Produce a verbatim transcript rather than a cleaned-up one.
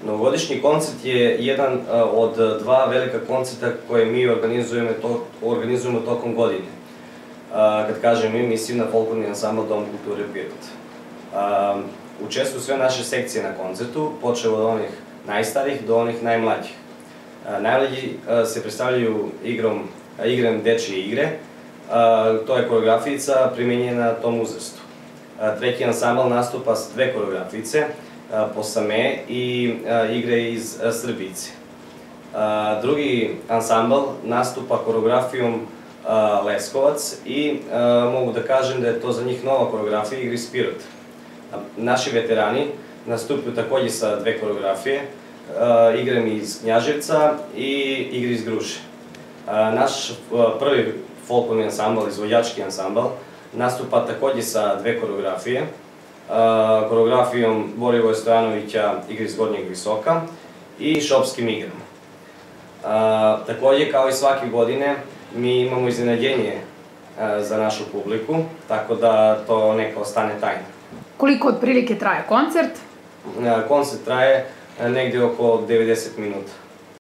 Novogodišnji koncert je jedan od dva velika koncerta koje mi organizujemo tokom godine. Kad kažem mi, mislim na folklorni ansambl Dom kulture Pirot. Učestvuju sve naše sekcije na koncertu, počeo od onih najstarijih do onih najmlađih. Najmlađi se predstavljaju igrom dečije igre, to je koreografijica primenjena na tom uzrastu. Treći ansambl nastupa s dve koreografijice, posame i igre iz Srbice. Drugi ansambl nastupa koreografijom Leskovac i mogu da kažem da je to za njih nova koreografija igre iz Pirota. Naši veterani nastupaju takođe sa dve koreografije, igrem iz Knjaževca i igre iz Gruše. Naš prvi folklorni ansambl, izvođački ansambl, nastupa takođe sa dve koreografije, koreografijom Borivoja Stojanovića igre iz Gornjeg Visoka i šopskim igrama. Takođe, kao i svake godine, mi imamo iznenađenje za našu publiku, tako da to neka ostane tajna. Koliko otprilike traje koncert? Koncert traje negde oko devedeset minuta.